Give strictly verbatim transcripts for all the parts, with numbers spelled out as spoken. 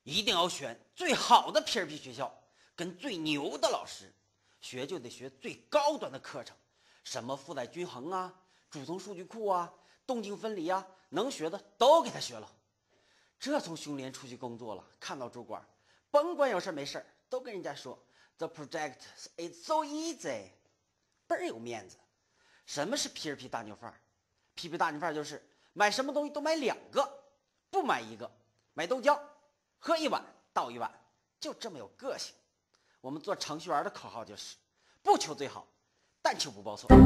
一定要选最好的 P R P 学校，跟最牛的老师，学就得学最高端的课程，什么负载均衡啊、主动数据库啊、动静分离啊，能学的都给他学了。这从熊联出去工作了，看到主管，甭管有事没事都跟人家说 The project is so easy， 倍儿有面子。什么是 P R P 大牛范儿 ？P R P 大牛范儿就是买什么东西都买两个，不买一个。买豆浆，喝一碗倒一碗，就这么有个性。我们做程序员的口号就是不求最好，但求不报错。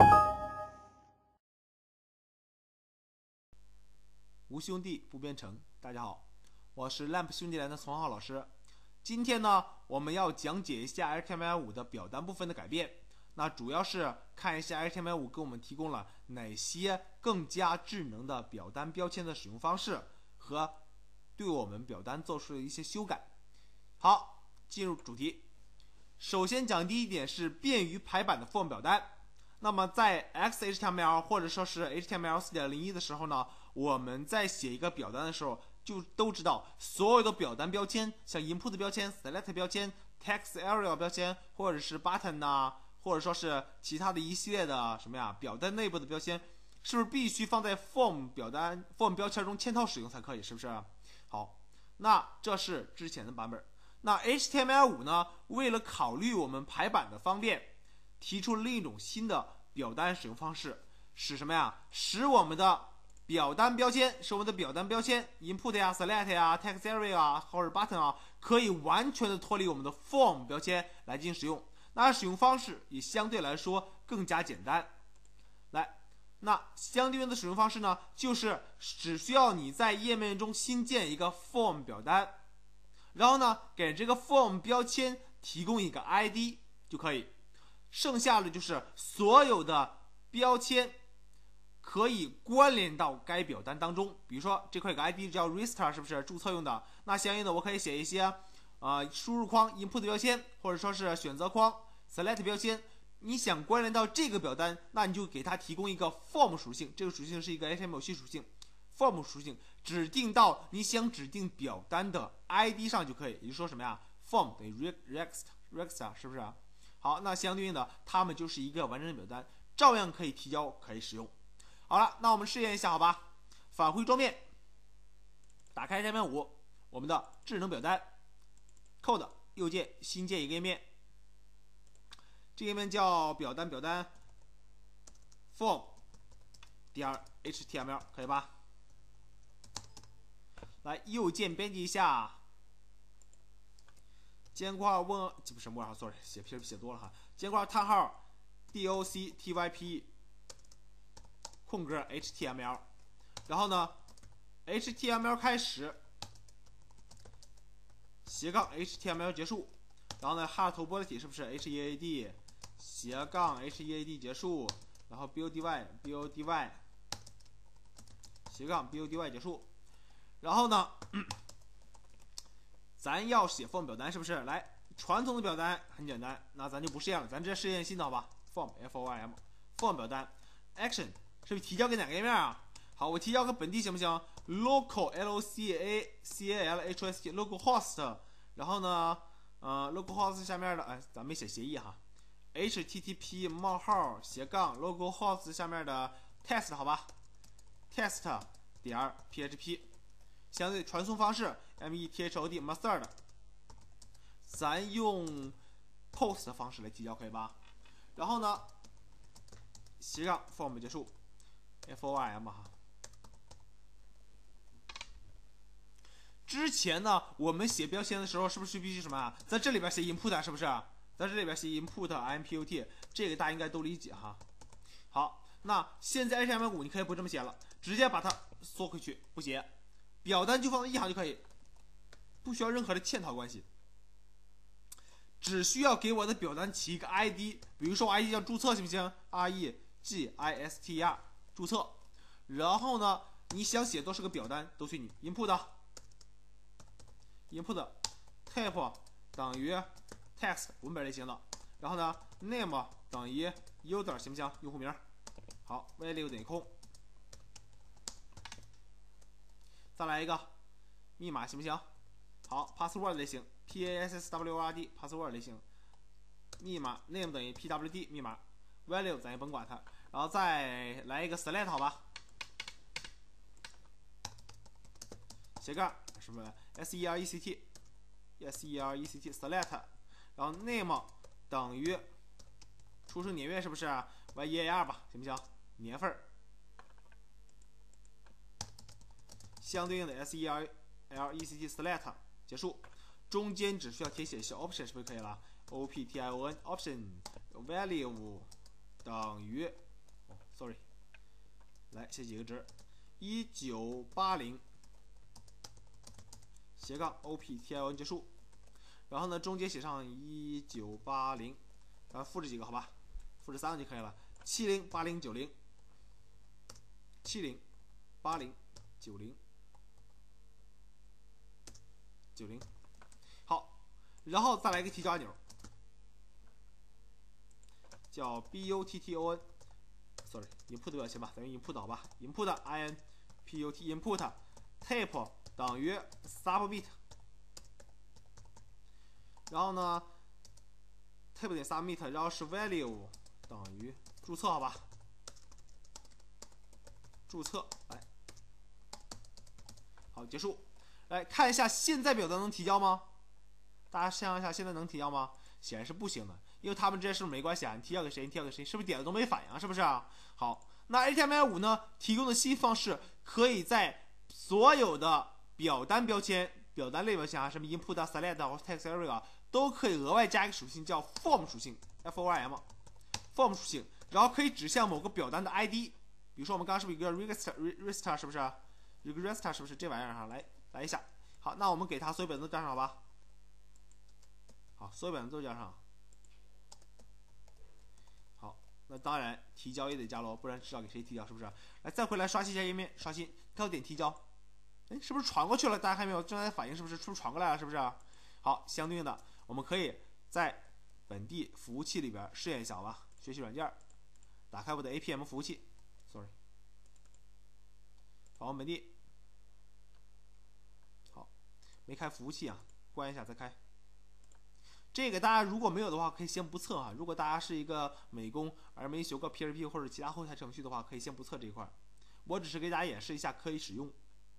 无兄弟不编程，大家好，我是 Lamp 兄弟连的丛浩老师。今天呢，我们要讲解一下 H T M L 五 的表单部分的改变。那主要是看一下 H T M L 五 给我们提供了哪些更加智能的表单标签的使用方式和对我们表单做出了一些修改。好，进入主题。首先讲第一点是便于排版的 form 表单。那么在 X H T M L 或者说是 H T M L 四点零一 的时候呢，我们在写一个表单的时候就都知道，所有的表单标签，像 input 标签、select 标签、text area 标签，或者是 button 呐、啊，或者说是其他的一系列的什么呀，表单内部的标签，是不是必须放在 form 表单 form 标签中嵌套使用才可以？是不是？好，那这是之前的版本。那 H T M L 五 呢，为了考虑我们排版的方便，提出了另一种新的表单使用方式，使什么呀？使我们的表单标签，使我们的表单标签 input 呀、select 呀、text area 啊，或者 button 啊，可以完全的脱离我们的 form 标签来进行使用。那使用方式也相对来说更加简单。来，那相对应的使用方式呢，就是只需要你在页面中新建一个 form 表单，然后呢，给这个 form 标签提供一个 I D 就可以。剩下的就是所有的标签可以关联到该表单当中。比如说这块有个 I D 叫 register， 是不是注册用的？那相应的我可以写一些呃输入框 input 标签，或者说是选择框 select 标签。你想关联到这个表单，那你就给它提供一个 form 属性，这个属性是一个 H T M L 系属性 form 属性，指定到你想指定表单的 I D 上就可以。也就是说什么呀？ form 等于 register register 是不是？好，那相对应的，它们就是一个完整的表单，照样可以提交，可以使用。好了，那我们试验一下，好吧？返回桌面，打开 H T M L 五， 我们的智能表单 ，code 右键新建一个页面，这个页面叫表单表单 form 点 H T M L， 可以吧？来，右键编辑一下。尖括号问不是问号 ，sorry， 写 P R P 写多了哈。尖括号叹号 doctyp 空格 H T M L， 然后呢 H T M L 开始斜杠 H T M L 结束，然后呢 heart 头波的体是不是 H E A D 斜杠 H E A D 结束，然后 buildy buildy 斜杠 buildy 结束，然后呢？咱要写 form 表单是不是？来，传统的表单很简单，那咱就不试验了，咱直接试验新的好吧 ？form f o r m form 表单 action 是不是提交给哪个页面啊？好，我提交个本地行不行 ？local l c a c a l h o s t local host， 然后呢，呃 local host 下面的，哎，咱没写协议哈 ，H T T P 冒号斜杠 local host 下面的 test 好吧 ？test 点 P H P。相对传送方式 method method， 咱用 post 的方式来提交可以吧？然后呢，斜杠 form 结束 form 哈。之前呢，我们写标签的时候是不是必须什么啊？在这里边写 input 是不是？在这里边写 input input， 这个大家应该都理解哈。好，那现在 H T M L 五 你可以不这么写了，直接把它缩回去，不写。表单就放在一行就可以，不需要任何的嵌套关系，只需要给我的表单起一个 I D， 比如说我 I D 叫注册行不行 ？R E G I S T R 注册，然后呢，你想写多少个表单都随你 ，input input type 等于 text 文本类型的，然后呢 name 等于 user 行不行？用户名，好 value 等于空。再来一个密码行不行？ 好 ，password 类型 password password 类型，密码 name 等于 pwd 密码 ，value 咱也甭管它，然后再来一个 select 好吧，斜杠什么 serect serect select， 然后 name 等于出生年月是不是 year 吧，行不行？年份相对应的 serect select 结束，中间只需要填写小 option 是不是可以了 ？option option value 等于哦 ，sorry， 来写几个值，一九八零斜杠 option 结束，然后呢中间写上一九八零，然后复制几个好吧，复制三个就可以了，七零八零九零，七零八零九零。九零，好，然后再来一个提交按钮，叫 button，sorry input 表情吧，等于 input 好吧 ，input in put input type 等于 submit， 然后呢 type 等于 submit， 然后是 value 等于注册好吧，注册来，好结束。来看一下，现在表单能提交吗？大家想一下，现在能提交吗？显然是不行的，因为他们之间是不是没关系啊？你提交给谁，你提交给谁，是不是点了都没反应，是不是啊？好，那 H T M L 五 呢提供的新方式，可以在所有的表单标签、表单类标签啊，什么 input、select 或 text area 都可以额外加一个属性叫 form 属性 ，F O R M form 属性，然后可以指向某个表单的 I D， 比如说我们刚刚是不是有一个 register register 是不是 ？register 是不是这玩意儿哈？来。来一下，好，那我们给它所有表单都加上吧。好，所有表单都加上。好，那当然提交也得加喽，不然知道给谁提交是不是？来，再回来刷新一下页面，刷新，看到点提交，哎，是不是传过去了？大家还没有正在反应，是不是？是不是传过来了？是不是？好，相对应的，我们可以在本地服务器里边试验一下，好吧？学习软件，打开我的 A P M 服务器 ，sorry， 访问本地。没开服务器啊，关一下再开。这个大家如果没有的话，可以先不测哈。如果大家是一个美工而没学过 P H P 或者其他后台程序的话，可以先不测这一块。我只是给大家演示一下可以使用。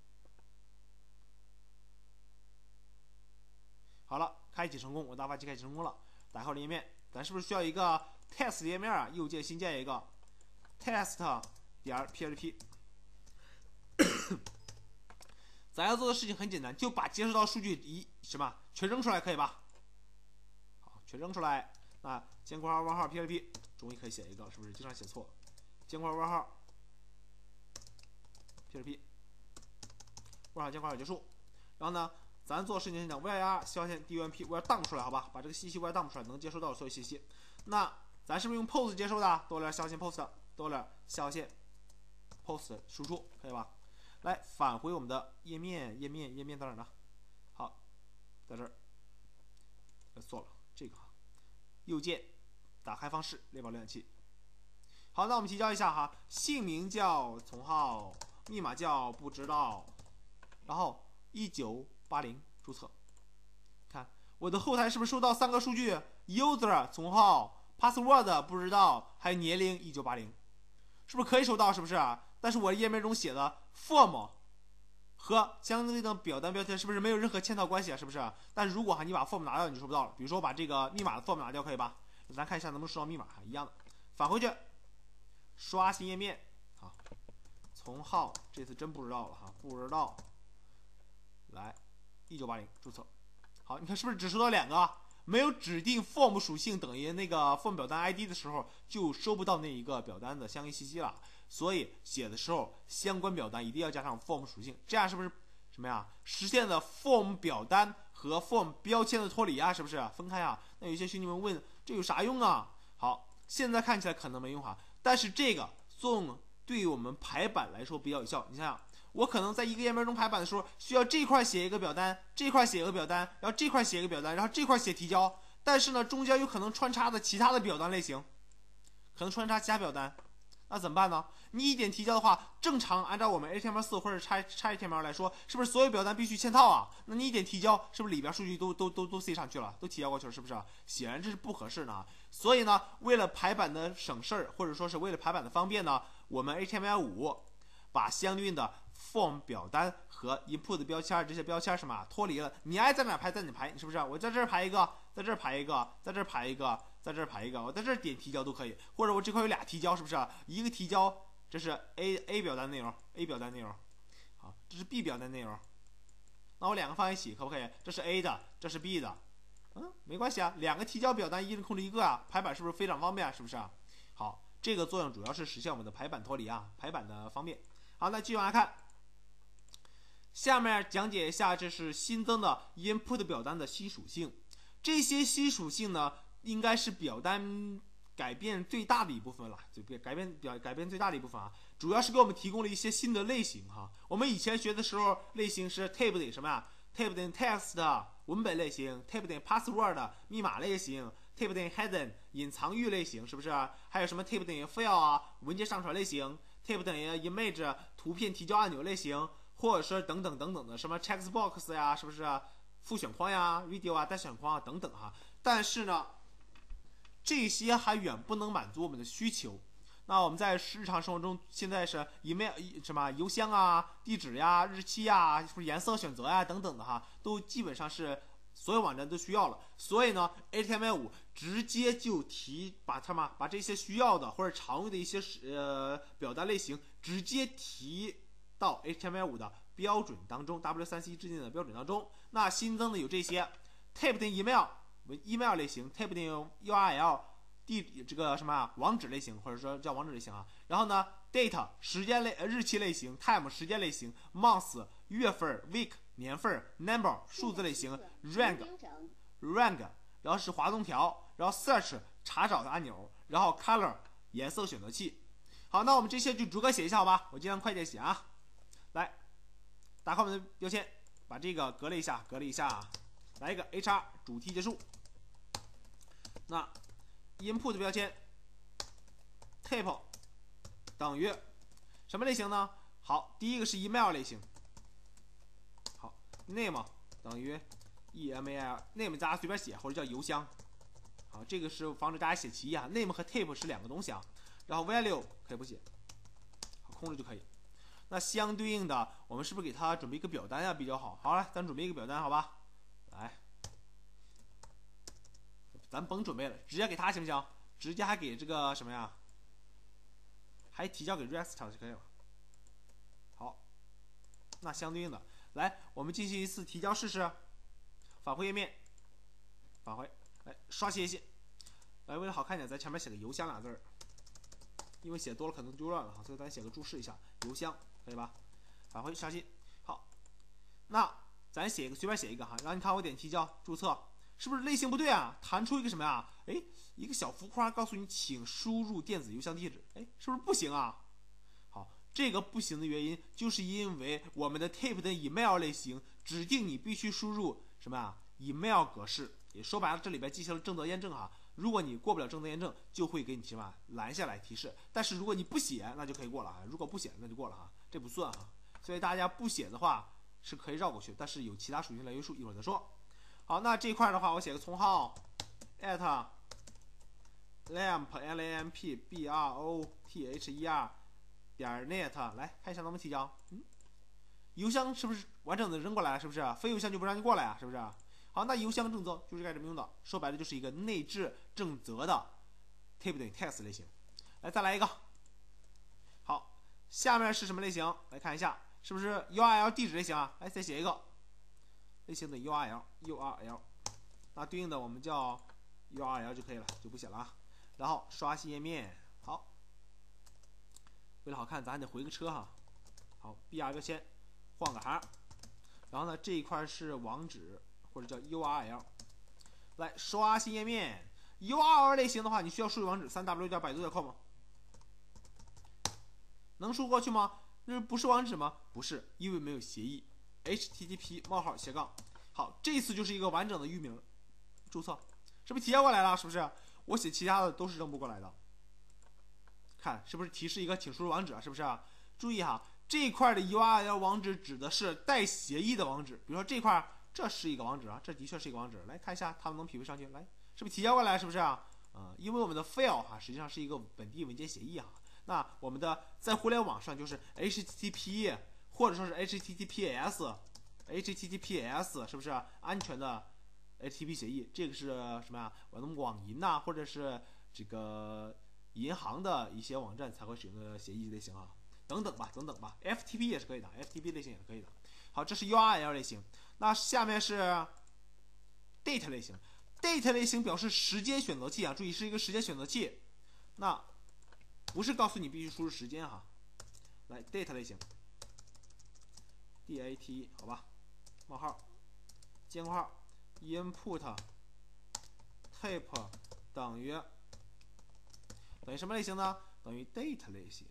好了，开启成功，我大发机开启成功了。打开我的页面，咱是不是需要一个 test 页面啊？右键新建一个 test 点 P H P。咱要做的事情很简单，就把接收到数据一什么全扔出来，可以吧？好，全扔出来。那尖括号问号 P H P 终于可以写一个，是不是经常写错？尖括号问号 P H P 问号尖括号结束。然后呢，咱做事情讲 var 消线 dump 我要 dump 出来，好吧？把这个信息我要 dump 出来，能接收到所有信息。那咱是不是用 post 接收的？多了消线 post 多了消线 post 输出，可以吧？来返回我们的页面，页面页面在哪儿呢？好，在这儿。错了，这个哈，右键打开方式，列表浏览器。好，那我们提交一下哈，姓名叫从浩，密码叫不知道，然后一九八零注册。看我的后台是不是收到三个数据 ？user 从浩 ，password 不知道，还有年龄一九八零，是不是可以收到？是不是？但是我页面中写的 form 和相对的表单标签是不是没有任何嵌套关系啊？是不是？但是如果哈你把 form 拿掉，你就收不到了。比如说我把这个密码的 form 拿掉，可以吧？咱看一下能不能收到密码哈，一样的，返回去，刷新页面，好，从浩这次真不知道了哈，不知道，来一九八零注册，好，你看是不是只收到两个？没有指定 form 属性等于那个 form 表单 I D 的时候，就收不到那一个表单的相应信息了。所以写的时候，相关表单一定要加上 form 属性，这样是不是什么呀？实现了 form 表单和 form 标签的脱离啊？是不是分开啊？那有些兄弟们问，这有啥用啊？好，现在看起来可能没用哈，但是这个作用对于我们排版来说比较有效。你想想，我可能在一个页面中排版的时候，需要这块写一个表单，这块写一个表单，然后这块写一个表单，然后这块写提交，但是呢，中间有可能穿插的其他的表单类型，可能穿插其他表单。 那怎么办呢？你一点提交的话，正常按照我们 H T M L 四 或者 X H T M L 来说，是不是所有表单必须嵌套啊？那你一点提交，是不是里边数据都都都都塞上去了，都提交过去了，是不是？显然这是不合适的啊。所以呢，为了排版的省事儿，或者说是为了排版的方便呢，我们 H T M L 五把相对应的 form 表单和 input 标签这些标签什么脱离了，你爱在哪排在哪排，是不是？我在这儿排一个，在这儿排一个，在这儿排一个，在这儿排一个，我在这儿点提交都可以，或者我这块有俩提交，是不是？一个提交，这是 A A 表单内容 ，A 表单内容，好，这是 B 表单内容，那我两个放一起可不可以？这是 A 的，这是 B 的，嗯，没关系啊，两个提交表单一人控制一个啊，排版是不是非常方便？是不是？好，这个作用主要是实现我们的排版脱离啊，排版的方便。好，那继续往下看，下面讲解一下，这是新增的 input 表单的新属性。这些新属性呢，应该是表单改变最大的一部分了，就改变表改变最大的一部分啊，主要是给我们提供了一些新的类型哈。我们以前学的时候，类型是 tab 等什么呀 ？tab 等 text 文本类型 ，tab 等 password 密码类型 ，tab 等 hidden 隐藏域类型，是不是？还有什么 tab 等于 file 啊文件上传类型 ，tab 等于 image 图片提交按钮类型，或者说等等等等的什么 checkbox 呀，是不是？复选框呀 ，video 啊，待选框啊等等哈。但是呢，这些还远不能满足我们的需求。那我们在日常生活中，现在是 email 什么邮箱啊、地址呀、日期呀、是不是颜色选择呀等等的哈，都基本上是所有网站都需要了。所以呢 ，H T M L 五 直接就提把它嘛把这些需要的或者常用的一些呃表单类型直接提到 H T M L 五 的标准当中 ，W 三 C 制定的标准当中。那新增的有这些 ，tab 等 email。email 类型 ，tab 等 U R L 地这个什么网址类型，或者说叫网址类型啊。然后呢 ，date 时间类日期类型 ，time 时间类型 ，month 月份 ，week 年份 ，number 数字类型 ，rank rank 然后是滑动条，然后 search 查找的按钮，然后 color 颜色选择器。好，那我们这些就逐个写一下好吧？我尽量快点写啊。来，打开我们的标签，把这个隔了一下，隔了一下啊。来一个 H R 主题结束。那 input 标签 type 等于什么类型呢？好，第一个是 email 类型。好 ，name 等于 email name 大家随便写，或者叫邮箱。好，这个是防止大家写歧义啊。name 和 type 是两个东西啊。然后 value 可以不写，好，空着就可以。那相对应的，我们是不是给它准备一个表单呀比较好？好了，咱准备一个表单，好吧？来，咱甭准备了，直接给他行不行？直接还给这个什么呀？还提交给 React 就可以了。好，那相对应的，来，我们进行一次提交试试。返回页面，返回，来刷新一些。来，为了好看点，在前面写个邮箱俩字儿，因为写多了可能丢乱了哈，所以咱写个注释一下，邮箱可以吧？返回刷新，好，那咱写一个，随便写一个哈，然后你看我点提交注册。是不是类型不对啊？弹出一个什么呀？哎，一个小浮框告诉你，请输入电子邮箱地址。哎，是不是不行啊？好，这个不行的原因就是因为我们的 type 的 email 类型指定你必须输入什么呀 ？email 格式。也说白了，这里边进行了正则验证哈。如果你过不了正则验证，就会给你什么拦下来提示。但是如果你不写，那就可以过了啊。如果不写，那就过了哈，这不算哈。所以大家不写的话是可以绕过去，但是有其他属性来约束，一会儿再说。好，那这块的话，我写个从号 at lamp l a m p b r o t h e r 点 net 来看一下能不能提交。嗯，邮箱是不是完整的扔过来了？是不是？非邮箱就不让你过来啊？是不是？好，那邮箱正则就是该这么用的，说白了就是一个内置正则的 type 等于 text 类型。来，再来一个。好，下面是什么类型？来看一下，是不是 U R L 地址类型啊？来，再写一个。类型的 U R L U R L， 那对应的我们叫 U R L 就可以了，就不写了啊。然后刷新页面，好，为了好看，咱还得回个车哈。好 ，B R 标签换个行，然后呢这一块是网址或者叫 U R L， 来刷新页面。U R L 类型的话，你需要输入网址 三 w 点百度点 com， 能输过去吗？那不是网址吗？不是，因为没有协议。H T T P 冒号斜杠，好，这次就是一个完整的域名注册，是不是提交过来了？是不是？我写其他的都是扔不过来的， 看是不是提示一个请输入网址啊？是不是啊？注意哈，这一块的 U R L 网址指的是带协议的网址，比如说这块这是一个网址啊，这的确是一个网址，来看一下它们能匹配上去，来是不是提交过来？是不是啊？呃，因为我们的 file 哈实际上是一个本地文件协议啊，那我们的在互联网上就是 H T T P 或者说是 H T T P S。H T T P S 是不是安全的 H T T P 协议？这个是什么呀？我们网银呐、啊，或者是这个银行的一些网站才会使用的协议类型啊，等等吧，等等吧。F T P 也是可以的 ，F T P 类型也是可以的。好，这是 U R L 类型。那下面是 date 类型 ，date 类型表示时间选择器啊，注意是一个时间选择器。那不是告诉你必须输入时间哈。来 date 类型 ，D A T 好吧。冒号，尖括号 ，input type 等于等于什么类型呢？等于 date 类型。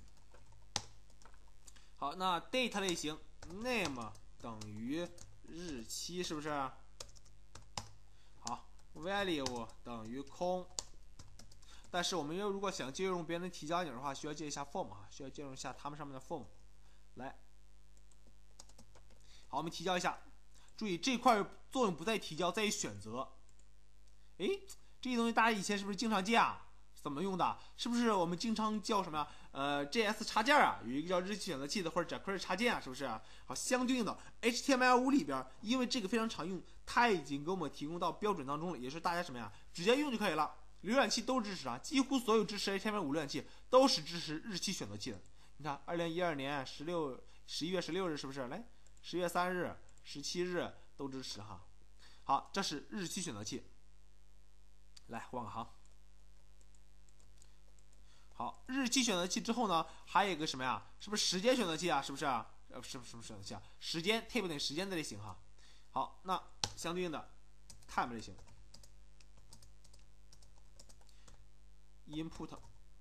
好，那 date 类型 name 等于日期，是不是？好 ，value 等于空。但是我们又如果想借用别人的提交钮的话，需要借一下 form 啊，需要借用一下他们上面的 form。来，好，我们提交一下。注意这块作用不在提交，在于选择。诶，这些东西大家以前是不是经常见啊？怎么用的？是不是我们经常叫什么呀？呃 ，J S 插件啊，有一个叫日期选择器的或者 jQuery 插件啊，是不是？好，相对应的 H T M L 五里边，因为这个非常常用，它已经给我们提供到标准当中了，也是大家什么呀，直接用就可以了。浏览器都支持啊，几乎所有支持 H T M L 五浏览器都是支持日期选择器的。你看，二零一二年十六十一月十六日是不是？来，十月三日。十七日都支持哈，好，这是日期选择器。来换个行。好，日期选择器之后呢，还有一个什么呀？是不是时间选择器啊？是不是啊？呃，是不是什么选择器啊？时间 type 等于时间的类型哈。好，那相对应的 time 类型 ，input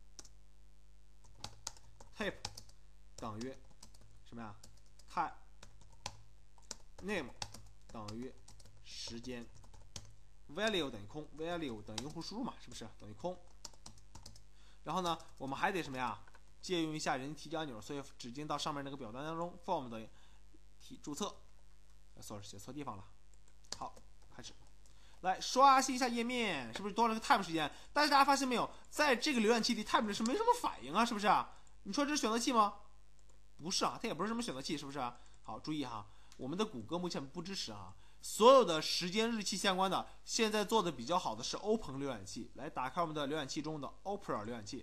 type 等于什么呀 ？time name 等于时间 ，value 等于空 ，value 等于用户输入嘛，是不是等于空？然后呢，我们还得什么呀？借用一下人提交钮，所以指定到上面那个表单当中 ，form 的提注册 ，sorry 写错地方了。好，开始，来刷新一下页面，是不是多了个 time 时间？但是大家发现没有，在这个浏览器里 time 是没什么反应啊，是不是啊？你说这是选择器吗？不是啊，它也不是什么选择器，是不是啊？好，注意哈。我们的谷歌目前不支持啊，所有的时间日期相关的，现在做的比较好的是 Open 浏览器。来，打开我们的浏览器中的 Opera 浏览器，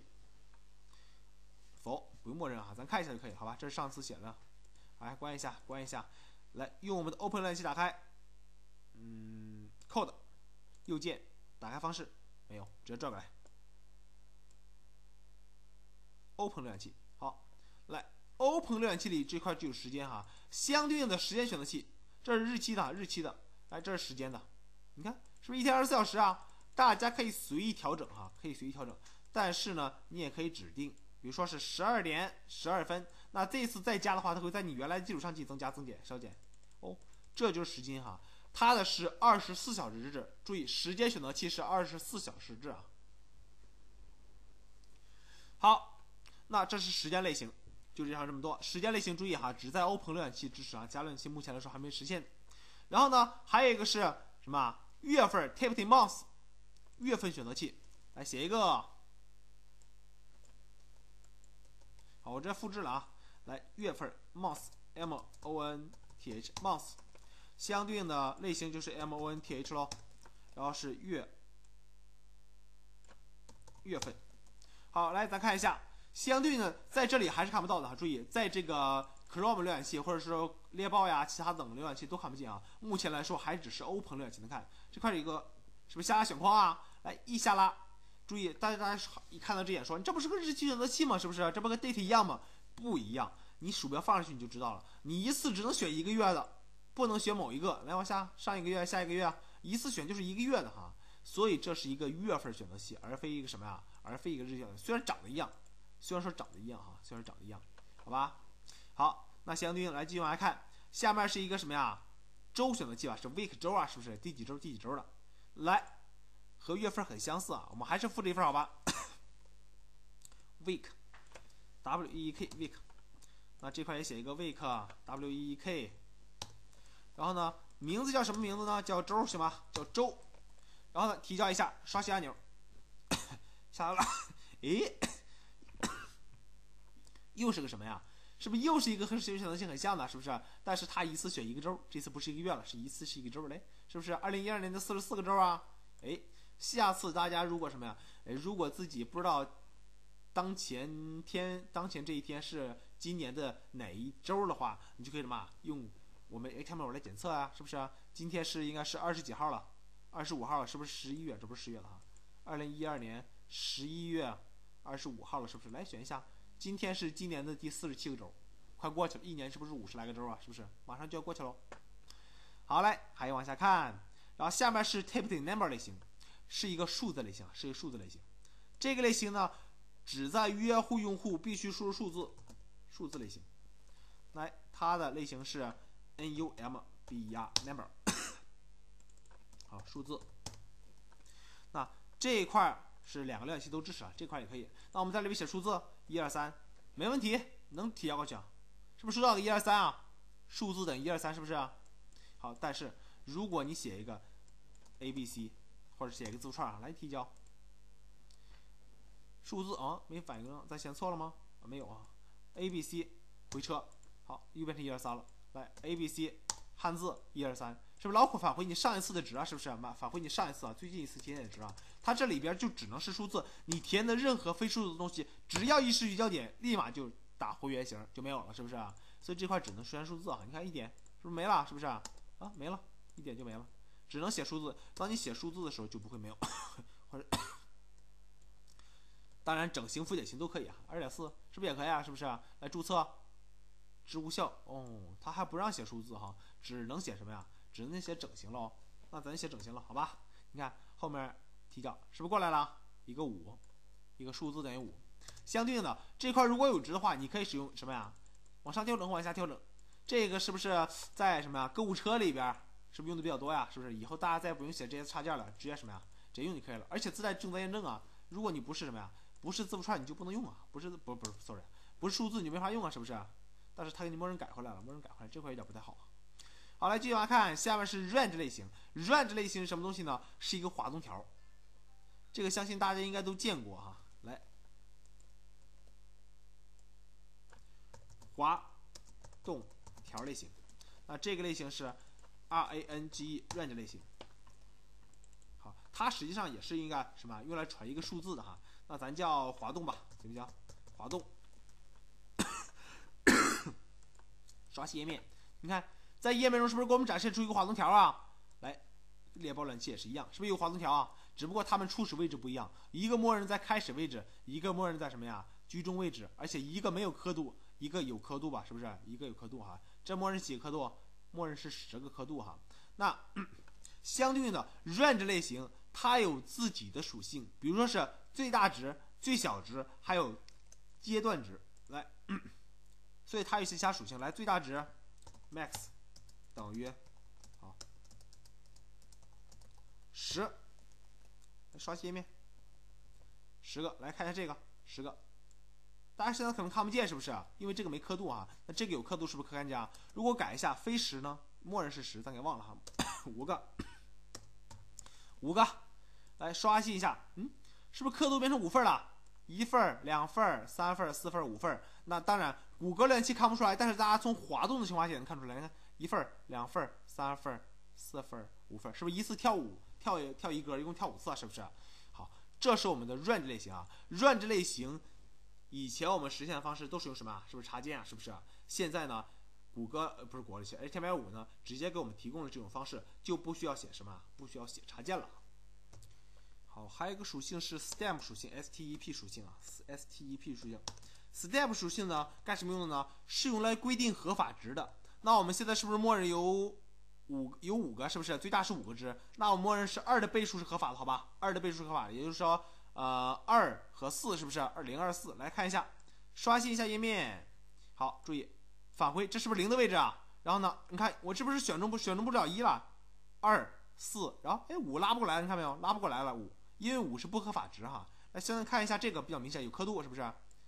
否，不用默认啊，咱看一下就可以，好吧？这是上次写的，来关一下，关一下，来用我们的 Open 浏览器打开，嗯 ，Code 右键打开方式没有，直接拽过来 ，Open 浏览器，好，来。Open 浏览器里这块就有时间哈，相对应的时间选择器，这是日期的，日期的，来这是时间的，你看是不是一天二十四小时啊？大家可以随意调整哈，可以随意调整，但是呢，你也可以指定，比如说是十二点十二分，那这次再加的话，它会在你原来的基础上进行增加、增减、消减，哦，这就是时间哈，它的是二十四小时制，注意时间选择器是二十四小时制啊。好，那这是时间类型。就这样这么多，时间类型注意哈，只在 Open 浏览器支持啊，加浏览器目前来说还没实现。然后呢，还有一个是什么？月份 type month 月份选择器，来写一个。好，我这复制了啊，来月份 month m o n t h month， 相对应的类型就是 m o n t h 咯，然后是月月份。好，来咱看一下。相对呢，在这里还是看不到的哈。注意，在这个 Chrome 浏览器或者说猎豹呀、其他等浏览器都看不见啊。目前来说还只是 Open 浏览器能看。这块有一个是不是下拉选框啊？来一下拉，注意，大家大家一看到这眼说，你这不是个日期选择器吗？是不是？这不跟 date 一样吗？不一样。你鼠标放上去你就知道了。你一次只能选一个月的，不能选某一个。来往下，上一个月、下一个月，一次选就是一个月的哈。所以这是一个月份选择器，而非一个什么呀？而非一个日期选择器。虽然长得一样。虽然说长得一样哈，虽然说长得一样，好吧。好，那相对应来继续往下看，下面是一个什么呀？周选择器吧，是 week 周啊，是不是？第几周第几周的？来，和月份很相似啊，我们还是复制一份好吧？week w e e k week， 那这块也写一个 week w e e k， 然后呢名字叫什么名字呢？叫周行吧，叫周。然后呢提交一下，刷新按钮，下来了，诶，又是个什么呀？是不是又是一个和实际选择性很像的？是不是？但是它一次选一个周，这次不是一个月了，是一次是一个周嘞，是不是？二零一二年的四十四个周啊，哎，下次大家如果什么呀？哎，如果自己不知道当前天当前这一天是今年的哪一周的话，你就可以什么用我们 H T M L 来检测啊，是不是？今天是应该是二十几号了，二十五号了，是不是十一月？这不是十月了哈，二零一二年十一月二十五号了，是不是？来选一下。今天是今年的第四十七个周，快过去了，一年是不是五十来个周啊？是不是？马上就要过去喽。好嘞，还有往下看，然后下面是 typed number 类型，是一个数字类型，是一个数字类型。这个类型呢，只在约户用户必须输入数字，数字类型。来，它的类型是 num ber number， 好，数字。那这一块是两个浏览器都支持啊，这块也可以。那我们在里面写数字一二三，没问题，能提交过去啊？是不是收到个一二三啊？数字等于一二三，是不是啊？好，但是如果你写一个 A B C， 或者写一个字符串来提交，数字啊没反应，咱写错了吗？啊没有啊 ，A B C 回车，好，又变成一二三了。来 A B C 汉字一二三。是不是老虎返回你上一次的值啊？是不是返回你上一次啊？最近一次填写的值啊？它这里边就只能是数字，你填的任何非数字的东西，只要一失去焦点，立马就打回原形，就没有了，是不是啊？所以这块只能出现数字啊。你看一点是不是没了？是不是啊？啊，没了，一点就没了，只能写数字。当你写数字的时候就不会没有，或者当然整形、复解型都可以啊。二点四是不是也可以啊？是不是啊？来注册，知无效哦，它还不让写数字哈，只能写什么呀？只能写整形了哦，那咱写整形了，好吧？你看后面提交是不是过来了？一个五，一个数字等于五。相对应的这块如果有值的话，你可以使用什么呀？往上调整，往下调整。这个是不是在什么呀？购物车里边是不是用的比较多呀？是不是？以后大家再也不用写这些插件了，直接什么呀？直接用就可以了。而且自带正则验证啊。如果你不是什么呀？不是字符串你就不能用啊。不是不不是 sorry， 不是数字你就没法用啊，是不是？但是他给你默认改回来了，默认改回来，这块有点不太好。好，来继续往下看，下面是 range 类型。range 类型是什么东西呢？是一个滑动条，这个相信大家应该都见过哈。来，滑动条类型，那这个类型是 range range 类型。好，它实际上也是应该什么？用来传一个数字的哈。那咱叫滑动吧，行不行？滑动。刷新页面，你看。在页面中是不是给我们展示出一个滑动条啊？来，猎豹浏览器也是一样，是不是有滑动条啊？只不过它们初始位置不一样，一个默认在开始位置，一个默认在什么呀？居中位置，而且一个没有刻度，一个有刻度吧？是不是？一个有刻度哈。这默认几个刻度？默认是十个刻度哈。那、嗯、相对应的 range 类型，它有自己的属性，比如说是最大值、最小值，还有阶段值。来，嗯、所以它有些其他属性。来，最大值 max。等于好十，刷新页面，十个，来看一下这个十个，大家现在可能看不见，是不是？因为这个没刻度啊。那这个有刻度，是不是可以看见啊？如果改一下非十呢？默认是十，咱给忘了哈。五个，五个，来刷新一下，嗯，是不是刻度变成五份了？一份、两份、三份、四份、五份。那当然，谷歌浏览器看不出来，但是大家从滑动的情况下能看出来。你看。一份、两份、三份、四份、五份，是不是一次跳五跳跳一格，一共跳五次啊？是不是？好，这是我们的 range 类型啊。range 类型以前我们实现的方式都是用什么啊？是不是插件啊？是不是？现在呢，谷歌呃不是谷歌 H T M L 五 呢，直接给我们提供了这种方式，就不需要写什么，不需要写插件了。好，还有一个属性是 step 属性 ，step 属性啊 ，step 属性。step 属性呢，干什么用的呢？是用来规定合法值的。那我们现在是不是默认有五有五个？是不是最大是五个值？那我们默认是二的倍数是合法的，好吧？二的倍数是合法的，也就是说，呃，二和四是不是二零二四？来看一下，刷新一下页面。好，注意返回，这是不是零的位置啊？然后呢，你看我这不是选中不选中不了一了？二四，然后哎五拉不过来，你看没有？拉不过来了五，因为五是不合法值哈。来，现在看一下这个比较明显，有刻度是不是？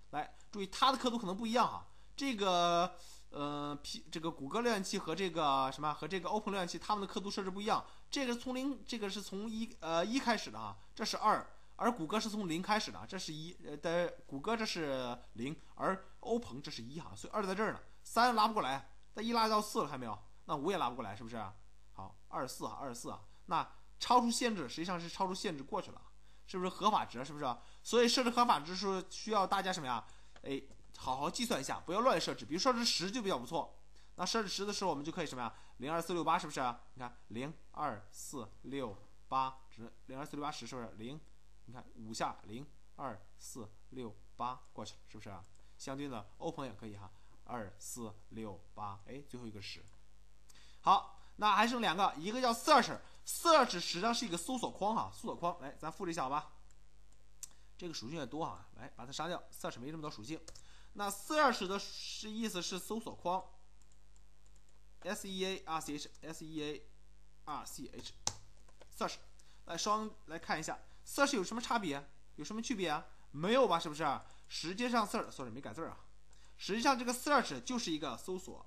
来注意它的刻度可能不一样哈。这个呃 P 这个谷歌浏览器和这个什么和这个 Open 浏览器它们的刻度设置不一样。这个从零，这个是从一呃一开始的啊，这是二，而谷歌是从零开始的，这是一呃的谷歌这是零，而 Open 这是一哈，所以二在这儿呢，三拉不过来，但一拉到四了，看没有？那五也拉不过来，是不是？好，二十四啊，二十四啊，那超出限制实际上是超出限制过去了，是不是合法值？是不是？所以设置合法值是需要大家什么呀？哎，好好计算一下，不要乱设置。比如设置十就比较不错。那设置十的时候，我们就可以什么呀？零二四六八是不是？你看零二四六八值零二四六八十是不是？零，你看五下零二四六八过去了，是不是？相对的 Open 也可以哈，二四六八，哎，最后一个十。好，那还剩两个，一个叫 Search，Search 实际上是一个搜索框哈，搜索框。来，咱复制一下好吧？这个属性也多哈，来把它杀掉。Search 没这么多属性。那 Search 的是意思是搜索框。S E A R C H S E A R C H Search 来双来看一下 Search 有什么差别？有什么区别啊？没有吧？是不是？实际上 Search sorry 没改字啊。实际上这个 Search 就是一个搜索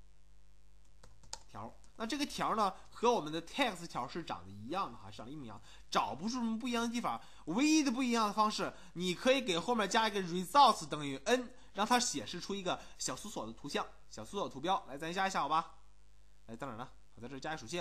条。那这个条呢，和我们的 text 条是长得一样的哈，长得一模一样，找不出什么不一样的地方。唯一的不一样的方式，你可以给后面加一个 results 等于 n， 让它显示出一个小搜索的图像，小搜索图标。来，咱加一下好吧？来，在哪儿呢？我在这加一属性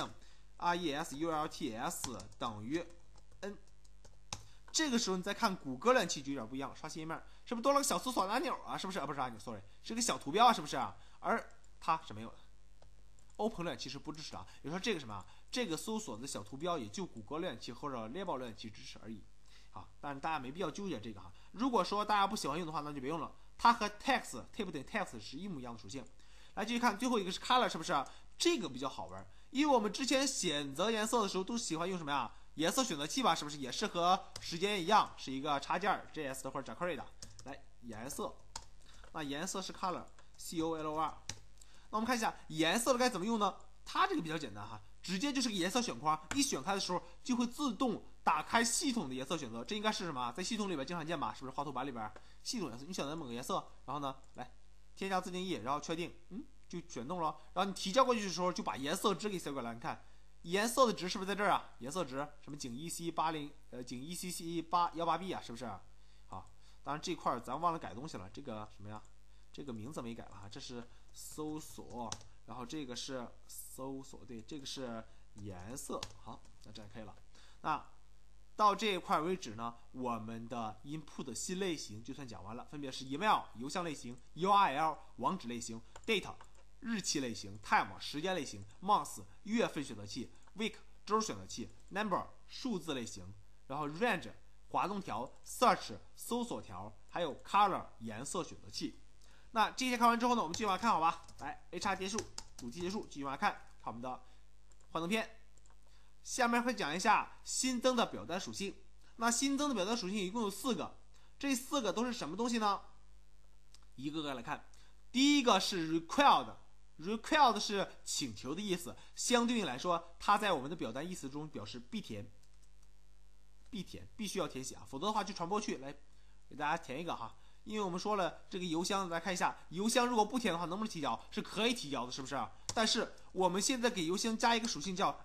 ，results 等于 n。这个时候你再看谷歌浏览器就有点不一样，刷新页面是不是多了个小搜索按钮啊？是不是？啊，不是按钮 ，sorry， 是个小图标啊，是不是？而它是没有的。Open 浏览器是不支持的啊。也就是说这个什么？这个搜索的小图标也就谷歌浏览器或者猎豹浏览器支持而已。好，但是大家没必要纠结这个哈。如果说大家不喜欢用的话，那就别用了。它和 text type 等于 text 是一模一样的属性。来继续看最后一个是 color， 是不是？这个比较好玩，因为我们之前选择颜色的时候都喜欢用什么呀？颜色选择器吧，是不是也是和时间一样，是一个插件 J S 的或者 jQuery 的？来，颜色，那颜色是 color C O L O R。那我们看一下颜色的该怎么用呢？它这个比较简单哈，直接就是个颜色选框，一选开的时候就会自动打开系统的颜色选择。这应该是什么？在系统里边经常见吧？是不是画图板里边系统颜色？你选择某个颜色，然后呢，来添加自定义，然后确定，嗯。就选动了，然后你提交过去的时候就把颜色值给写过来。你看颜色的值是不是在这儿啊？颜色值什么景 E C 八零呃景 E C C 八幺八 B 啊，是不是？好，当然这块儿咱忘了改东西了，这个什么呀？这个名字没改了哈，这是搜索，然后这个是搜索，对，这个是颜色。好，那这样可以了。那到这一块为止呢，我们的 input 新类型就算讲完了，分别是 email 邮箱类型、U R L 网址类型、date 日期类型、time 时间类型、month 月份选择器、week 周选择器、number 数字类型，然后 range 滑动条、search 搜索条，还有 color 颜色选择器。那这些看完之后呢，我们继续往下看好吧？来 H R 结束，主题结束，继续往下看，看我们的幻灯片。下面会讲一下新增的表单属性。那新增的表单属性一共有四个，这四个都是什么东西呢？一个个来看。第一个是 required，required 是请求的意思，相对应来说，它在我们的表单意思中表示必填，必填，必须要填写啊，否则的话就传不过去。来，给大家填一个哈，因为我们说了这个邮箱，来看一下，邮箱如果不填的话，能不能提交？是可以提交的，是不是？但是我们现在给邮箱加一个属性叫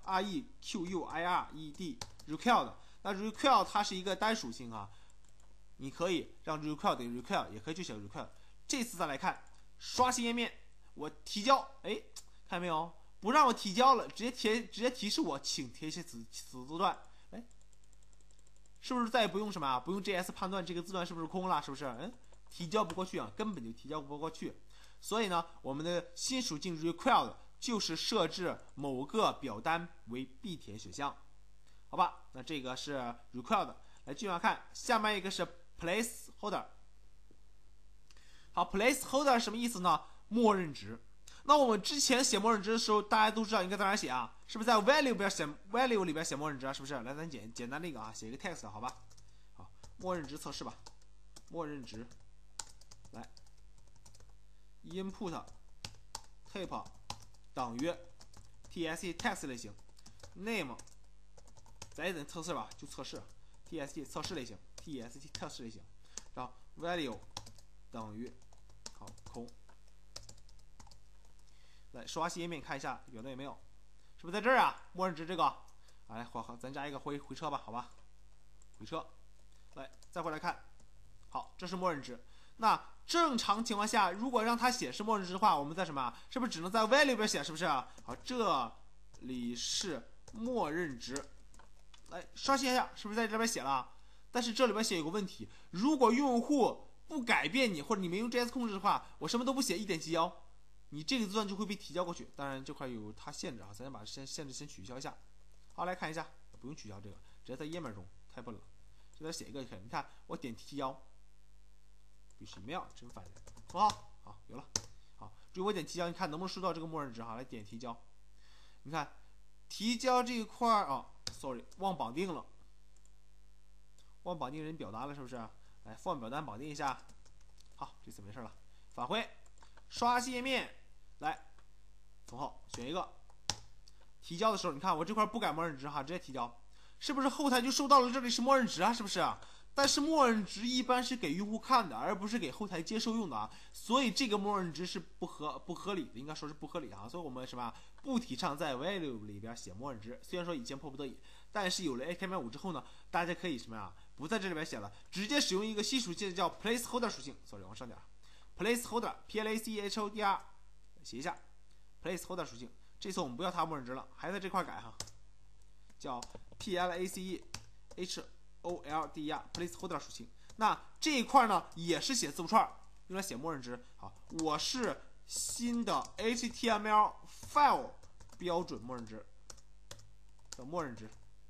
required required， 那 required 它是一个单属性啊，你可以让 required 等于 required， 也可以就写 required。这次再来看刷新页面，我提交，哎，看见没有？不让我提交了，直接提直接提示我，请填写此此字段，哎，是不是再也不用什么啊？不用 J S 判断这个字段是不是空了？是不是？嗯，提交不过去啊，根本就提交不过去。所以呢，我们的新属性 required 就是设置某个表单为必填选项，好吧？那这个是 required。来继续往下看，下面一个是 placeholder。好 ，placeholder 什么意思呢？默认值。那我们之前写默认值的时候，大家都知道应该在哪写啊？是不是在 value 里边写 value 里边写默认值啊？是不是？来，咱简简单的一个啊，写一个 text 好吧？好，默认值测试吧。默认值，来 input type 等于 tsc text 类型 name， 咱也得测试吧，就测试 tsc 测试类型 tsc 测试类型，然后 value 等于好空。来刷新页面看一下表单有没有，是不是在这儿啊？默认值这个，来，好好，咱加一个回回车吧，好吧，回车。来，再回来看，好，这是默认值。那正常情况下，如果让它写是默认值的话，我们在什么？是不是只能在 value 里边写？是不是？好，这里是默认值。来刷新一下，是不是在这边写了？但是这里边写有个问题，如果用户不改变你，或者你没用 J S 控制的话，我什么都不写，一点提交，你这个字段就会被提交过去。当然这块有它限制啊，咱先把先限制先取消一下。好，来看一下，不用取消这个，直接在页面中太笨了，这边写一个就可以。你看我点提交，必须没有，真烦人。好，好，有了。好，注意我点提交，你看能不能收到这个默认值哈？来点提交，你看提交这一块啊、哦、，sorry， 忘绑定了，忘绑定人表达了，是不是？来，form表单绑定一下。好，这次没事了。返回，刷新页面，来，符号选一个。提交的时候，你看我这块不改默认值哈，直接提交，是不是后台就收到了？这里是默认值啊，是不是？但是默认值一般是给用户看的，而不是给后台接收用的啊，所以这个默认值是不合不合理的，应该说是不合理啊。所以我们什么不提倡在 value 里边写默认值。虽然说以前迫不得已，但是有了 H T M L 五 之后呢，大家可以什么呀？不在这里边写了，直接使用一个新属性叫 placeholder 属性。sorry， 往上点 ，placeholder p l a c h o d r 写一下 placeholder 属性。这次我们不要它默认值了，还在这块改哈，叫 p l a c e h o l d r placeholder 属性。那这一块呢，也是写字符串，用来写默认值。好，我是新的 H T M L file 标准默认值的默认值。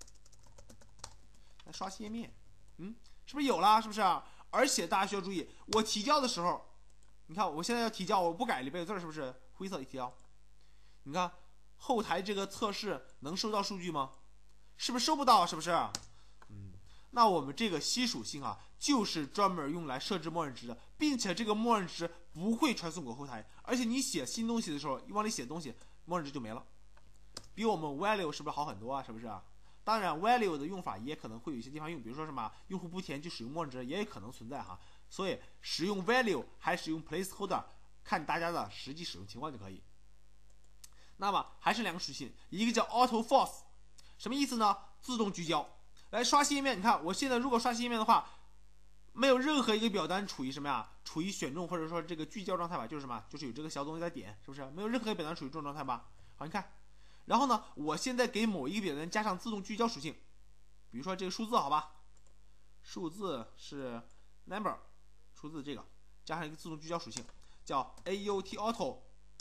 来刷新页面，嗯，是不是有了？是不是？而且大家需要注意，我提交的时候，你看我现在要提交，我不改里边有字，是不是灰色一提交？你看后台这个测试能收到数据吗？是不是收不到？是不是？嗯，那我们这个新属性啊，就是专门用来设置默认值的，并且这个默认值不会传送给后台，而且你写新东西的时候，往里写东西，默认值就没了，比我们 value 是不是好很多啊？是不是？当然 value 的用法也可能会有一些地方用，比如说什么用户不填就使用默认值，也有可能存在哈。所以使用 value 还是用 placeholder， 看大家的实际使用情况就可以。那么还是两个属性，一个叫 auto force， 什么意思呢？自动聚焦。来刷新页面，你看我现在如果刷新页面的话，没有任何一个表单处于什么呀？处于选中或者说这个聚焦状态吧，就是什么？就是有这个小东西在点，是不是？没有任何一个表单处于这种状态吧？好，你看，然后呢，我现在给某一个表单加上自动聚焦属性，比如说这个数字，好吧？数字是 number， 数字这个加上一个自动聚焦属性，叫 out auto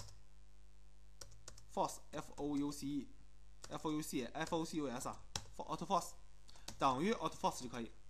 force f o u c e f o u c f o c u s 啊 auto force 等于 auto force 就可以。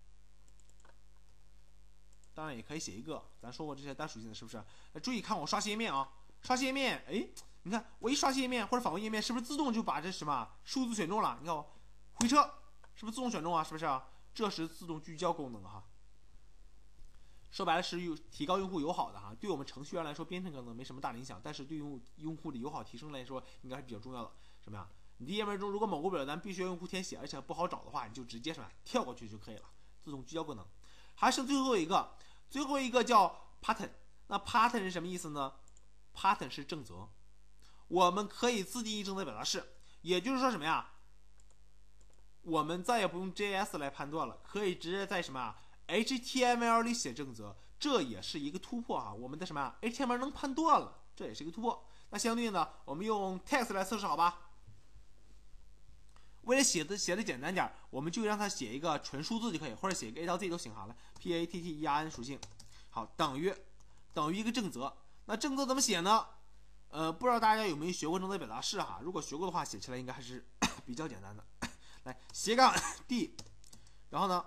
当然也可以写一个，咱说过这些单属性的，是不是？注意看我刷新页面啊，刷新页面，哎，你看我一刷新页面或者返回页面，是不是自动就把这什么数字选中了？你看我回车，是不是自动选中啊？是不是啊？这是自动聚焦功能哈。说白了是有提高用户友好的哈，对我们程序员来说编程可能没什么大影响，但是对用用户的友好提升来说，应该是比较重要的。什么呀？你的页面中如果某个表单必须要用户填写，而且不好找的话，你就直接什么跳过去就可以了。自动聚焦功能，还剩最后一个，最后一个叫 pattern。那 pattern 是什么意思呢 ？pattern 是正则，我们可以自定义正则表达式，也就是说什么呀？我们再也不用 J S 来判断了，可以直接在什么呀 H T M L 里写正则，这也是一个突破啊！我们的什么呀 H T M L 能判断了，这也是一个突破。那相对应的，我们用 text 来测试，好吧？为了写的写的简单点，我们就让它写一个纯数字就可以，或者写一个 A 到 Z 都行。好了 ，P A T T E R N 属性，好，等于等于一个正则。那正则怎么写呢？呃，不知道大家有没有学过正则表达式哈？如果学过的话，写起来应该还是比较简单的。来，斜杠 D， 然后呢，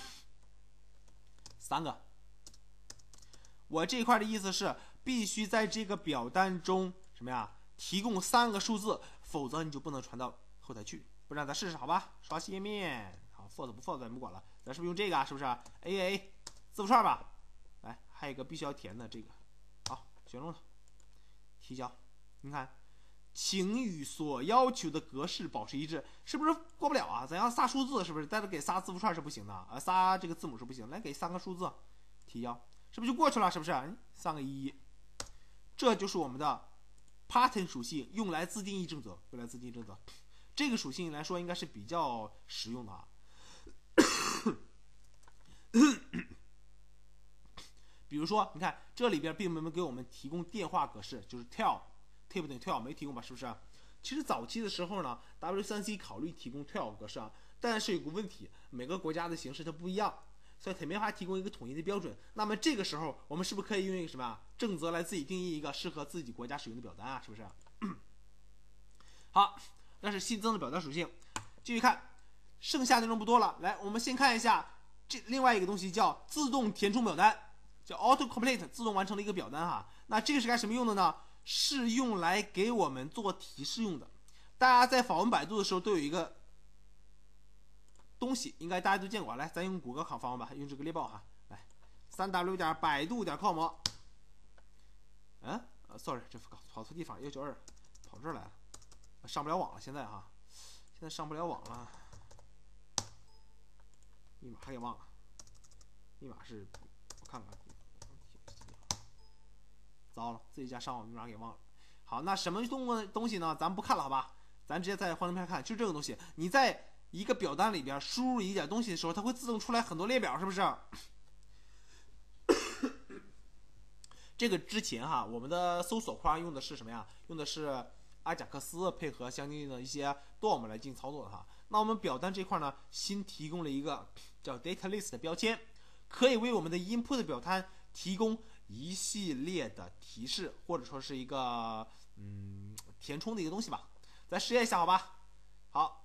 三个。我这一块的意思是，必须在这个表单中什么呀？提供三个数字，否则你就不能传到后台去。不然咱试试好吧？刷新页面，好 ，force 不 force 咱不管了，咱是不是用这个啊？是不是 ？A A 字符串吧？来，还有一个必须要填的这个，好，选中了，提交。你看，请与所要求的格式保持一致，是不是过不了啊？咱要仨数字，是不是？但是给仨字符串是不行的啊，仨这个字母是不行。来，给三个数字，提交。 是不是就过去了？是不是？嗯、三个一，这就是我们的 pattern 属性，用来自定义正则，用来自定义正则。这个属性来说应该是比较实用的啊。比如说，你看这里边并没有给我们提供电话格式，就是 tell table 等于 tell 没提供吧？是不是？其实早期的时候呢 ，W 三 C 考虑提供 tell 格式啊，但是有个问题，每个国家的形式它不一样，所以它没法提供一个统一的标准。那么这个时候，我们是不是可以用一个什么啊正则来自己定义一个适合自己国家使用的表单啊？是不是？好，那是新增的表单属性。继续看，剩下内容不多了。来，我们先看一下这另外一个东西叫自动填充表单，叫 auto complete， 自动完成了一个表单哈。那这个是干什么用的呢？是用来给我们做提示用的。大家在访问百度的时候都有一个东西，应该大家都见过。来，咱用谷歌访问吧，用这个猎豹哈。来，三 w 点百度点 com。嗯、呃、，sorry， 这搞跑错地方，一九二跑这儿来了，上不了网了。现在哈，现在上不了网了，密码还给忘了。密码是，我看看，糟了，自己家上网密码给忘了。好，那什么东东西呢？咱不看了，好吧？咱直接在幻灯片看，就这个东西。你在一个表单里边输入一点东西的时候，它会自动出来很多列表，是不是？这个之前哈，我们的搜索框用的是什么呀？用的是阿贾克斯配合相应的一些 D O M 来进行操作的哈。那我们表单这块呢，新提供了一个叫 Data List 的标签，可以为我们的 Input 表单提供一系列的提示，或者说是一个嗯填充的一个东西吧。咱实验一下，好吧？好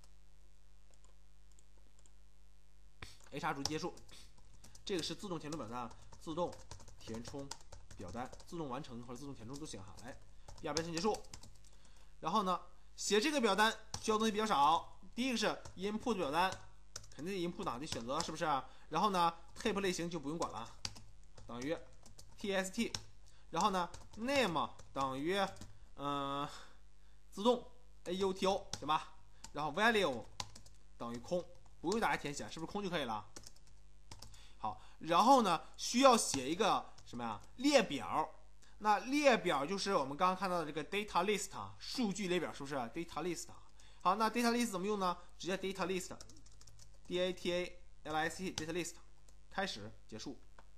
，A 插逐结束。这个是自动填充表单，自动填充表单，自动完成或者自动填充都行哈。来，第二标签结束。然后呢，写这个表单需要东西比较少。第一个是 input 表单，肯定 input 档得选择，是不是？然后呢 ，type 类型就不用管了，等于 tst。然后呢 ，name 等于嗯、呃、自动 auto 对吧？然后 value 等于空，不用大家填写，是不是空就可以了？好，然后呢，需要写一个什么呀？列表。那列表就是我们刚刚看到的这个 data list 数据列表，是不是 data list？ 好，那 data list 怎么用呢？直接 data list d a t a l i s t data list 开始结束。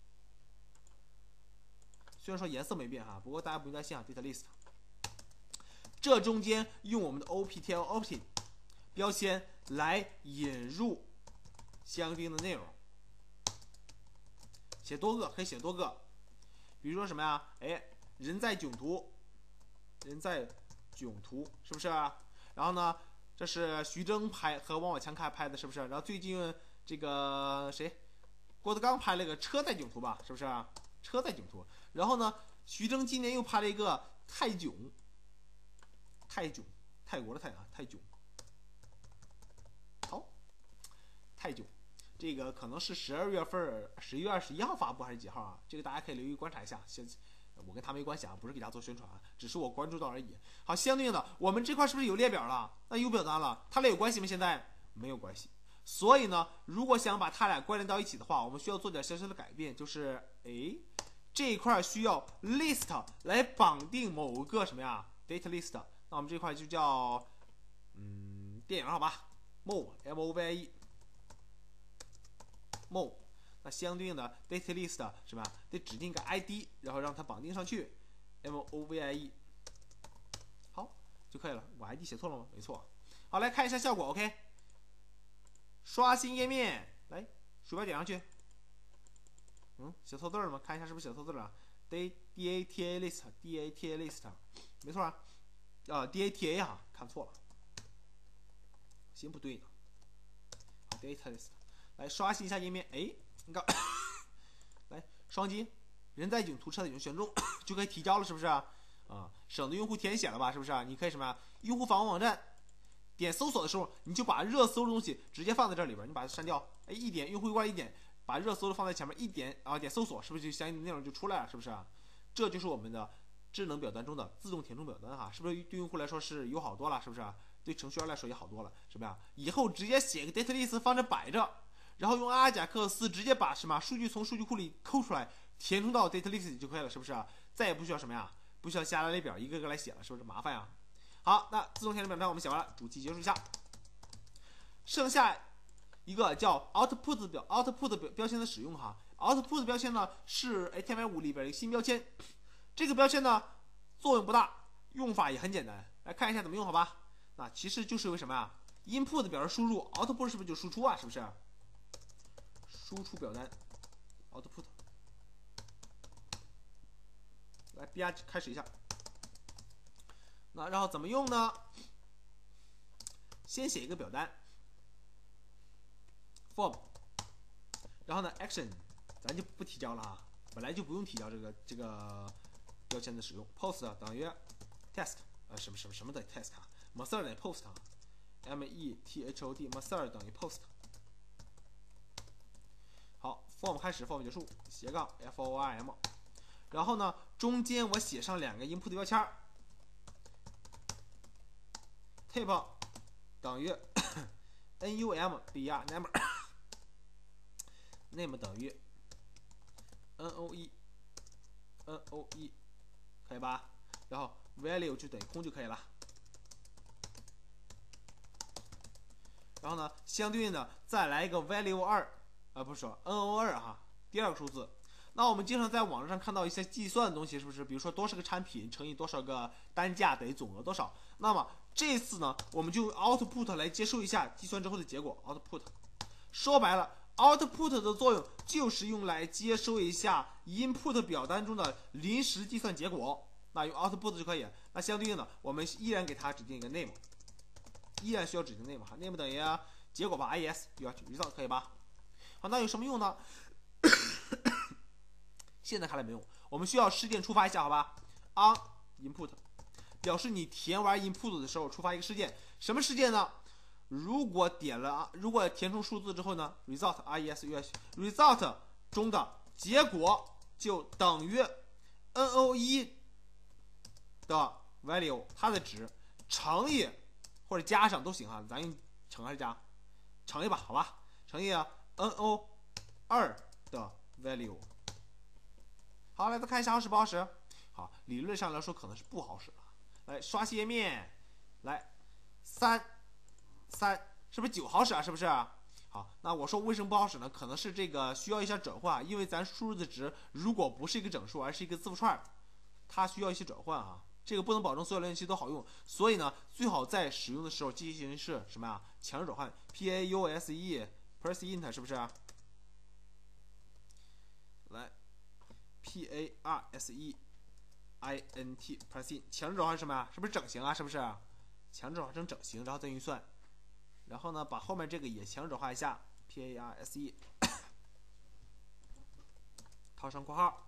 虽然说颜色没变哈，不过大家不用担心啊 ，data list。这中间用我们的 optl opt 标签来引入相应的内容，写多个可以写多个，比如说什么呀？哎，人在囧途，人在囧途是不是？然后呢，这是徐峥拍和王宝强开拍的，是不是？然后最近这个谁，郭德纲拍了个车在囧途吧，是不是？车在囧途。然后呢，徐峥今年又拍了一个泰囧，泰囧，泰国的泰啊，泰囧。好，泰囧。这个可能是十二月份，十一月二十一号发布还是几号啊？这个大家可以留意观察一下。我跟他没关系啊，不是给大家做宣传，只是我关注到而已。好，相对应的，我们这块是不是有列表了？那有表单了，它俩有关系吗？现在没有关系。所以呢，如果想把它俩关联到一起的话，我们需要做点小小的改变，就是哎，这一块需要 list 来绑定某个什么呀 data list。那我们这块就叫嗯电影好吧 ，mov m o v i e。mov， 那相对应的 data list 是吧？得指定一个 I D， 然后让它绑定上去 ，m o v i e， 好就可以了。我 I D 写错了吗？没错。好，来看一下效果 ，OK。刷新页面，来鼠标点上去。嗯，写错字了吗？看一下是不是写错字了 ？d d a t a list d a t a list， 没错啊，啊 d a t a 啊，看错了，行不对呢。好 ，data list。来刷新一下页面，哎，你看，来双击，人在囧途车在囧选中就可以提交了，是不是啊？啊，省得用户填写了吧？是不是啊？你可以什么呀？用户访问网站，点搜索的时候，你就把热搜的东西直接放在这里边，你把它删掉，哎，一点用户过来一点，把热搜的放在前面，一点啊点搜索，是不是就相应的内容就出来了？是不是啊？这就是我们的智能表单中的自动填充表单哈，是不是对用户来说是有好多了？是不是啊？对程序员来说也好多了，什么呀？以后直接写个 data list 放着摆着。然后用阿贾克斯直接把什么数据从数据库里抠出来， 填充到 data list 里就可以了，是不是？再也不需要什么呀？不需要下来列表一个个来写了，是不是麻烦呀？好，那自动填充表单我们写完了，主题结束一下，剩下一个叫 output 表 output 表标签的使用哈。output 标签呢是 H T M L 五 里边一个新标签，这个标签呢作用不大，用法也很简单，来看一下怎么用好吧？那其实就是为什么呀 ？input 表示输入 ，output 是不是就输出啊？是不是？输出表单 output， 来 B R 开始一下。那然后怎么用呢？先写一个表单 form， 然后呢 action， 咱就不提交了啊，本来就不用提交这个这个标签的使用。post 等于 test， 呃什么什么什么的 test 啊 ，method 等于 post 啊 ，m e t h o d method 等于 post。好 ，form 开始 ，form 结束，斜杠 f o r m， 然后呢中间我写上两个 input 标签 ，type 等于 num br name name 等于 noe noe 可以吧？然后 value 就等于空就可以了。然后呢，相对应的再来一个 value 二，啊不是说 no 二哈，第二个数字。那我们经常在网上看到一些计算的东西，是不是？比如说多少个产品乘以多少个单价等于总额多少？那么这次呢，我们就用 output 来接收一下计算之后的结果 output。说白了 ，output 的作用就是用来接收一下 input 表单中的临时计算结果。那用 output 就可以。那相对应的，我们依然给它指定一个 name， 依然需要指定 name 哈 ，name 等于结果吧 ，is 又要 result 可以吧？好，那有什么用呢？现在看来没用，我们需要事件触发一下，好吧 ？on input 表示你填完 input 的时候触发一个事件，什么事件呢？如果点了，如果填充数字之后呢 ，result res result 中的结果就等于 noe 的 value 它的值乘以或者加上都行哈，咱用乘还是加？乘以吧，好吧？乘以 no 二的 value。好，来再看一下好使不好使？好，理论上来说可能是不好使了。来刷新页面，来三三是不是九好使啊？是不是？好，那我说为什么不好使呢？可能是这个需要一些转换，因为咱输入的值如果不是一个整数，而是一个字符串，它需要一些转换啊。这个不能保证所有浏览器都好用，所以呢，最好在使用的时候进行是什么呀？强制转换 ，P A U S E parse int 是不是？来 ，P A R S E I N T parse int 强制转换是什么呀？是不是整形啊？是不是？强制转换成整形，然后再运算，然后呢，把后面这个也强制转换一下 ，P A R S E 套上括号。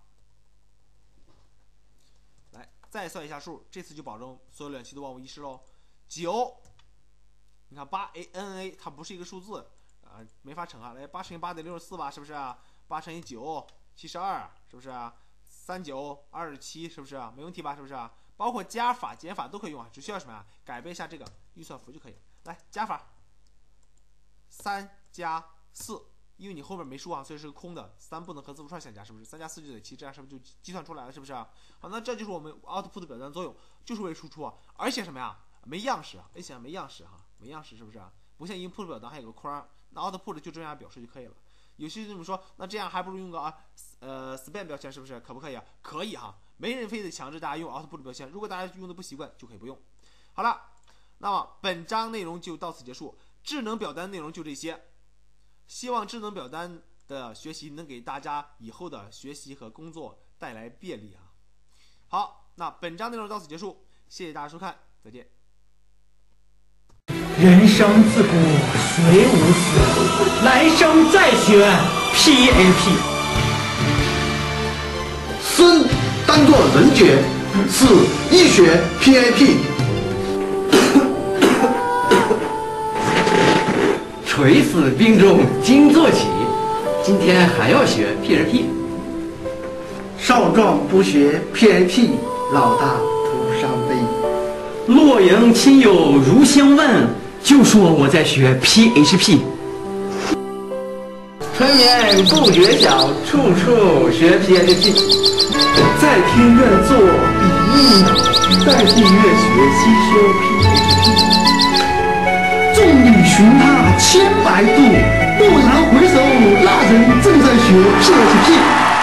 来，再算一下数，这次就保证所有浏览器都万无一失喽。九，你看八 a n a 它不是一个数字啊、呃，没法乘啊。来，八乘以八得六十四吧，是不是啊？八乘以九，七十二，是不是啊？三九二十七，是不是啊？没问题吧？是不是啊？包括加法、减法都可以用啊，只需要什么呀？改变一下这个预算符就可以。来，加法，三加四。因为你后面没数啊，所以是个空的，三不能和字符串相加，是不是？三加四就得七，这样是不是就计算出来了？是不是啊？好，那这就是我们 output 表单作用，就是为输出啊，而且什么呀？没样式啊 ，A 显没样式哈、啊，没样式是不是啊？不像 input 表单还有个框，那 output 就这样表示就可以了。有些人说，那这样还不如用个啊呃 span 标签，是不是？可不可以啊？可以哈，没人非得强制大家用 output 标签，如果大家用的不习惯，就可以不用。好了，那么本章内容就到此结束，智能表单内容就这些。希望智能表单的学习能给大家以后的学习和工作带来便利啊！好，那本章内容到此结束，谢谢大家收看，再见。 人生自古谁无死，来生再学 P A P。 生当作人杰，死亦学 P A P。 垂死病中惊坐起，今天还要学 P H P。 少壮不学 P A P， 老大徒伤悲。 洛阳亲友如相问，就说我在学 P H P。 春眠不觉晓，处处学 P H P。在天愿作比翼鸟，在地愿学吸收 P H P。众里寻他千百度，蓦然回首，那人正在学 P H P。